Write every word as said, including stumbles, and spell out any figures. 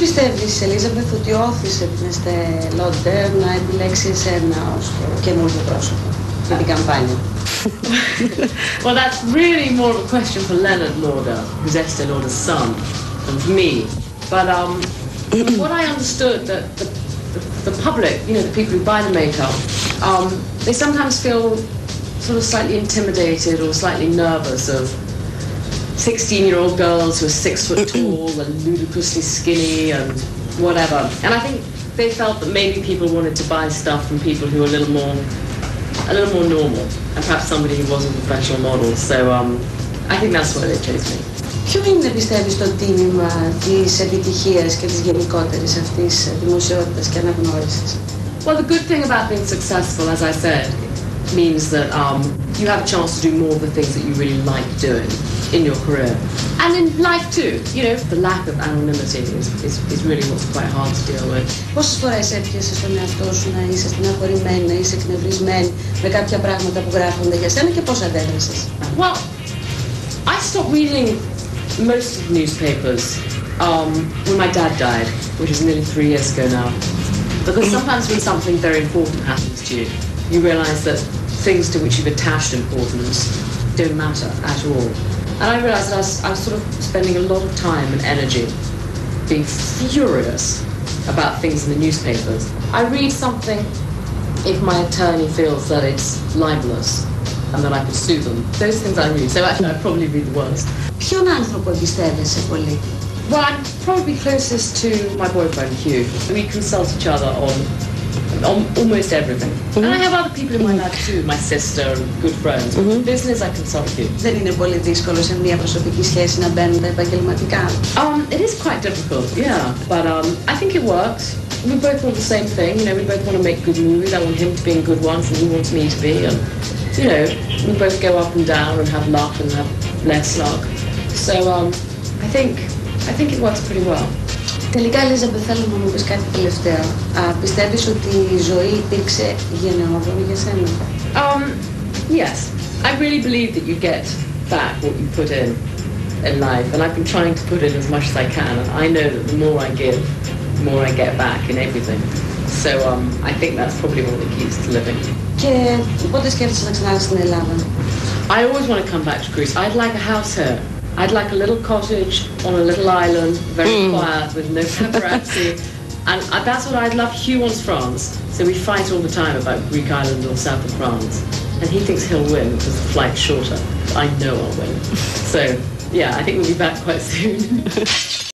πιστεύεις, Ελίζαμπεθ, ότι όθησε την Estée Lauder να επιλέξει εσένα ως το καινούργιο πρόσωπο για την καμπάνια? Well, that's really more of a question for Leonard Lauder, who's Estée Lauder's son, than for me. But um, what I understood that the, the, the public, you know, the people who buy the makeup, um, they sometimes feel sort of slightly intimidated or slightly nervous of sixteen-year-old girls who are six foot tall and ludicrously skinny and whatever. And I think they felt that maybe people wanted to buy stuff from people who are a little more, a little more normal, and perhaps somebody who wasn't a professional model. So um, I think that's why they chose me. Ποιο είναι, πιστεύεις, το τίμημα της επιτυχίας και της γενικότερης αυτής δημοσιότητας και αναγνώρισης? Well, the good thing about being successful, as I said, means that um, you have a chance to do more of the things that you really like doing in your career. And in life too, you know, the lack of anonymity is, is, is really what's quite hard to deal with. Πόσες φορές έπιασες στον εαυτό σου να είσαι στεναχωρημένη, να είσαι εκνευρισμένη με κάποια πράγματα που γράφονται για σένα και πώς αντέδρασες? Well, I stopped reading most of the newspapers um, when my dad died, which is nearly three years ago now. Because sometimes when something very important happens to you, you realise that things to which you've attached importance don't matter at all. And I realised that I was, I was sort of spending a lot of time and energy being furious about things in the newspapers. I read something if my attorney feels that it's libelous and that I could sue them. Those things I read. So actually I'd probably be the worst. Ποιον άνθρωπο εμπιστεύεσαι πολύ? Well, I'm probably closest to my boyfriend, Hugh. We consult each other on on almost everything. Mm-hmm. And I have other people in my life too, my sister and good friends. Mm-hmm. Business, I consult you. Δεν είναι πολύ δύσκολο σε μια προσωπική σχέση να μπαίνουν τα επαγγελματικά? Um, it is quite difficult, yeah. But um, I think it works. We both want the same thing, you know, we both want to make good movies. I want him to be in good ones and he wants me to be. And, you know, we both go up and down and have luck and have less luck. So um, I think, I think it works pretty well. Τελικά, Ελίζαμπεθ, θέλω να μου πεις κάτι τελευταίο. Α, πιστεύεις ότι η ζωή υπήρξε γενναιόδορη για σένα? Um, yes. I really believe that you get back what you put in in life, and I've been trying to put in as much as I can, and I know that the more I give, the more I get back in everything. So um, I think that's probably one of the keys to living. Και πότε σκέφτεσαι να ξανάρθεις στην Ελλάδα? I always want to come back to Greece. I'd like a house here. I'd like a little cottage on a little island, very mm. quiet, with no paparazzi. And that's what I'd love. Hugh wants France, so we fight all the time about Greek island or south of France. And he thinks he'll win because the flight's shorter. I know I'll win. So, yeah, I think we'll be back quite soon.